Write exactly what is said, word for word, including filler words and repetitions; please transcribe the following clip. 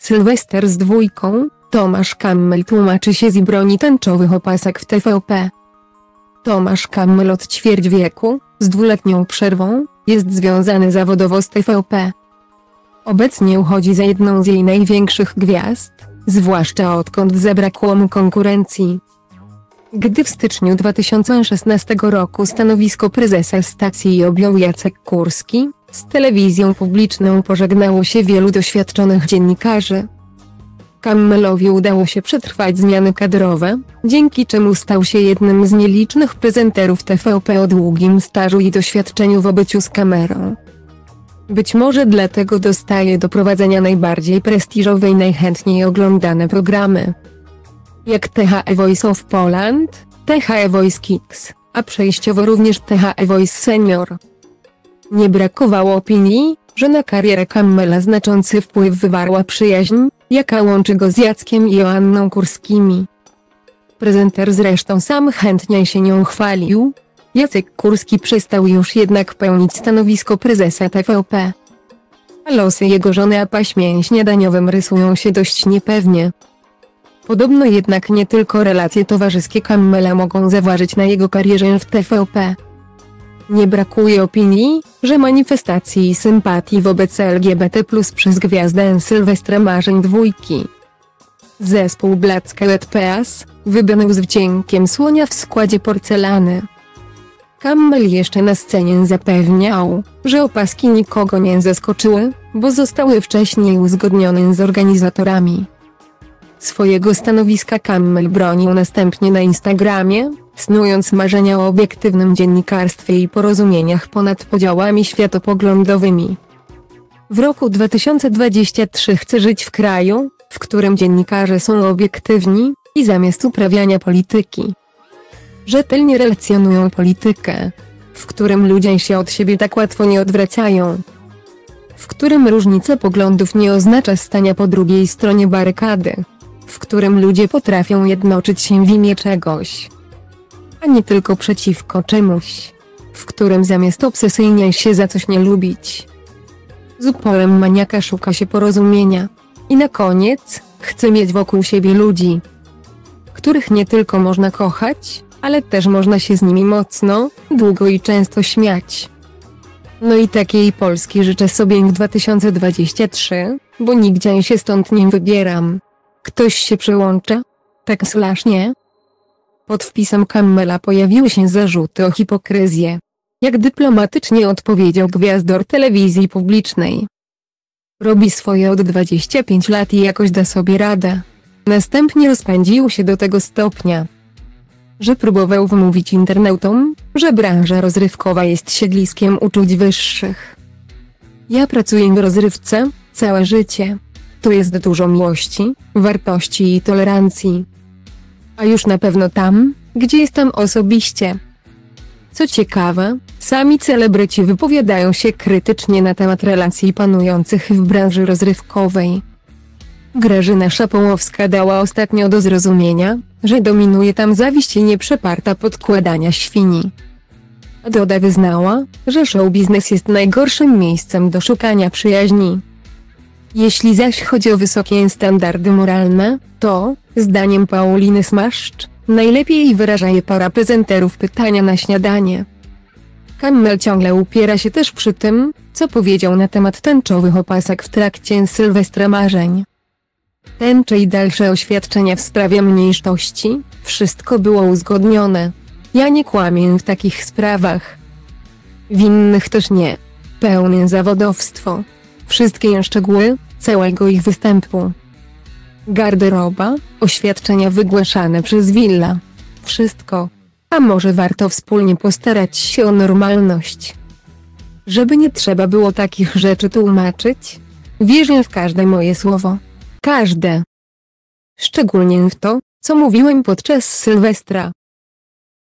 Sylwester z dwójką, Tomasz Kammel tłumaczy się z broni tęczowych opasek w T V P. Tomasz Kammel od ćwierć wieku, z dwuletnią przerwą, jest związany zawodowo z T V P. Obecnie uchodzi za jedną z jej największych gwiazd, zwłaszcza odkąd zabrakło mu konkurencji. Gdy w styczniu dwa tysiące szesnastego roku stanowisko prezesa stacji objął Jacek Kurski, z telewizją publiczną pożegnało się wielu doświadczonych dziennikarzy. Kammelowi udało się przetrwać zmiany kadrowe, dzięki czemu stał się jednym z nielicznych prezenterów T V P o długim stażu i doświadczeniu w obyciu z kamerą. Być może dlatego dostaje do prowadzenia najbardziej prestiżowe i najchętniej oglądane programy, jak T H E Voice of Poland, T H E Voice Kids, a przejściowo również T H E Voice Senior. Nie brakowało opinii, że na karierę Kammela znaczący wpływ wywarła przyjaźń, jaka łączy go z Jackiem i Joanną Kurskimi. Prezenter zresztą sam chętnie się nią chwalił. Jacek Kurski przestał już jednak pełnić stanowisko prezesa T V P. A losy jego żony a paśmie śniadaniowym rysują się dość niepewnie. Podobno jednak nie tylko relacje towarzyskie Kammela mogą zaważyć na jego karierze w T V P. Nie brakuje opinii, że manifestacji sympatii wobec L G B T plus przez gwiazdę Sylwestra Marzeń dwójki. Zespół Blood Scarlet Peas wybrał z wdziękiem słonia w składzie porcelany. Kammel jeszcze na scenie zapewniał, że opaski nikogo nie zaskoczyły, bo zostały wcześniej uzgodnione z organizatorami. Swojego stanowiska Kammel bronił następnie na Instagramie, snując marzenia o obiektywnym dziennikarstwie i porozumieniach ponad podziałami światopoglądowymi. W roku dwa tysiące dwudziestym trzecim chce żyć w kraju, w którym dziennikarze są obiektywni i zamiast uprawiania polityki, rzetelnie relacjonują politykę, w którym ludzie się od siebie tak łatwo nie odwracają, w którym różnica poglądów nie oznacza stania po drugiej stronie barykady, w którym ludzie potrafią jednoczyć się w imię czegoś, a nie tylko przeciwko czemuś, w którym zamiast obsesyjnie się za coś nie lubić, z uporem maniaka szuka się porozumienia. I na koniec, chce mieć wokół siebie ludzi, których nie tylko można kochać, ale też można się z nimi mocno, długo i często śmiać. No i takiej Polski życzę sobie w dwa tysiące dwudziestym trzecim, bo nigdzie się stąd nie wybieram. Ktoś się przyłącza? Tak slash nie? Pod wpisem Kammela pojawiły się zarzuty o hipokryzję. Jak dyplomatycznie odpowiedział gwiazdor telewizji publicznej. Robi swoje od dwudziestu pięciu lat i jakoś da sobie radę. Następnie rozpędził się do tego stopnia, że próbował wmówić internautom, że branża rozrywkowa jest siedliskiem uczuć wyższych. Ja pracuję w rozrywce, całe życie. Tu jest dużo miłości, wartości i tolerancji. A już na pewno tam, gdzie jestem osobiście. Co ciekawe, sami celebryci wypowiadają się krytycznie na temat relacji panujących w branży rozrywkowej. Grażyna Szapołowska dała ostatnio do zrozumienia, że dominuje tam zawiść i nieprzeparta podkładania świni. Doda wyznała, że show biznes jest najgorszym miejscem do szukania przyjaźni. Jeśli zaś chodzi o wysokie standardy moralne, to, zdaniem Pauliny Smaszcz, najlepiej wyraża je para prezenterów pytania na śniadanie. Kammel ciągle upiera się też przy tym, co powiedział na temat tęczowych opasek w trakcie Sylwestra Marzeń. Tęcze i dalsze oświadczenia w sprawie mniejszości, wszystko było uzgodnione. Ja nie kłamię w takich sprawach. W innych też nie. Pełne zawodowstwo. Wszystkie szczegóły, całego ich występu. Garderoba, oświadczenia wygłaszane przez Willa. Wszystko. A może warto wspólnie postarać się o normalność? Żeby nie trzeba było takich rzeczy tłumaczyć? Wierzę w każde moje słowo. Każde. Szczególnie w to, co mówiłem podczas Sylwestra.